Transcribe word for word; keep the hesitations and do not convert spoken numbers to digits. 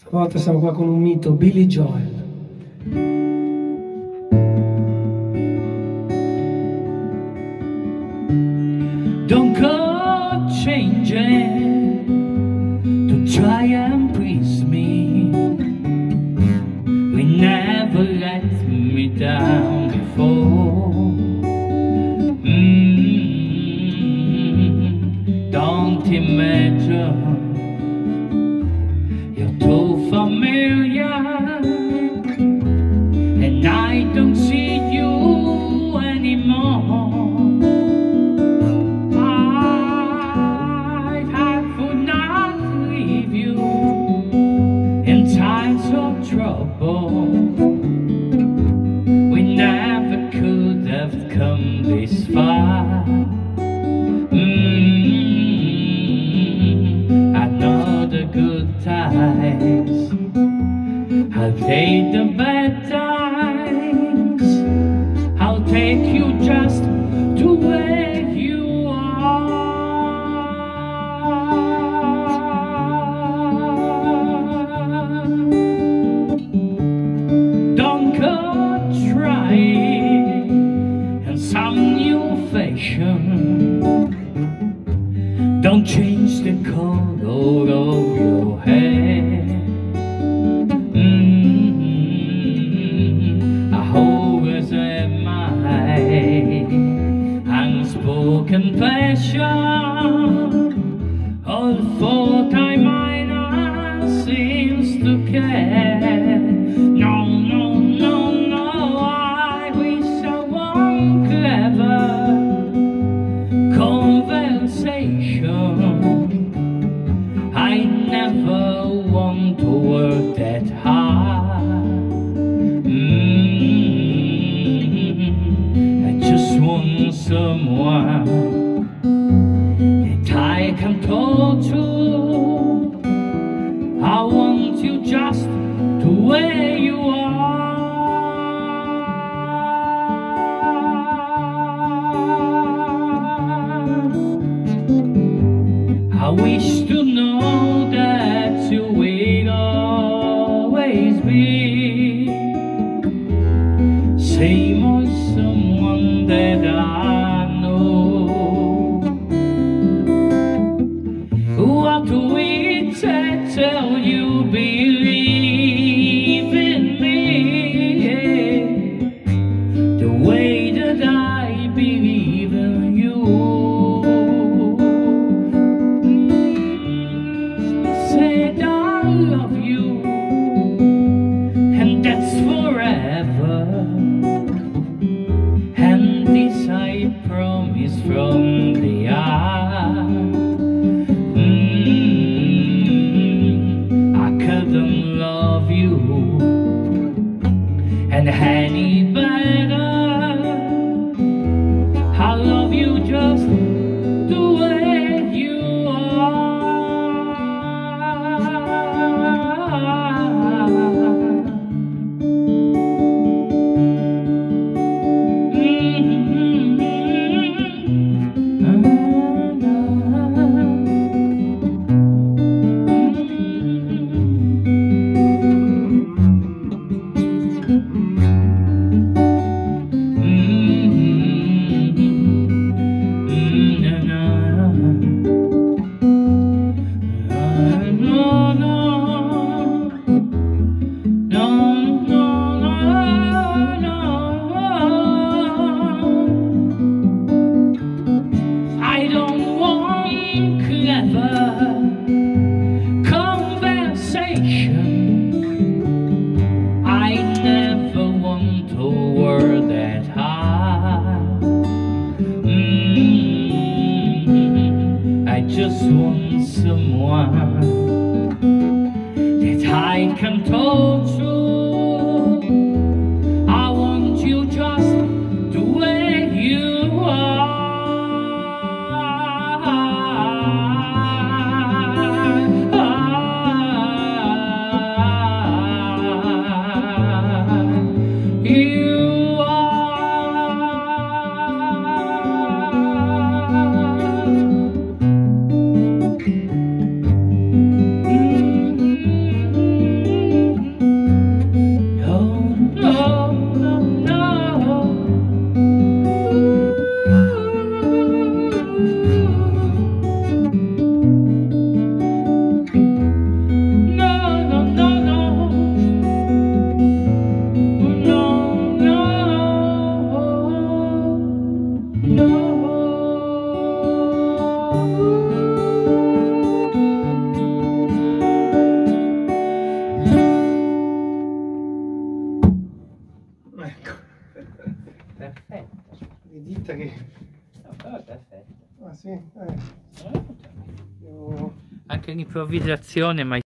Stavolta siamo qua con un mito, Billy Joel. Don't go changing to try and please me. We never let me down before. Mm-hmm. Don't imagine you're too familiar, and I don't see you anymore. Trouble, we never could have come this far. Mm-hmm. I know the good times, I'll take the bad times. I'll take you just to where you are. And some new fashion, don't change the color of your hair. Mm-hmm. I always have my unspoken passion. All the thought I might not seems to care. No, no, no, no, I wish I won't clever conversation. I never want to work that hard. Mm-hmm. I just want someone that I can talk to. I want you just to where you are. I wish to know that you will always be same old someone that I know. What do we tell you believe in me, the way that I believe in you. Said I love you, and that's forever, and this I promise from the heart. Love you and any better. I love you just the way you are. Mm-hmm. Conversation, I never want to work that hard. Mm-hmm. I just want someone that I can talk to. I want you just the way you are. You are. Ecco. Perfetto. Di dita che... No, però è perfetto. Ah sì? Eh. Anche l'improvvisazione, ma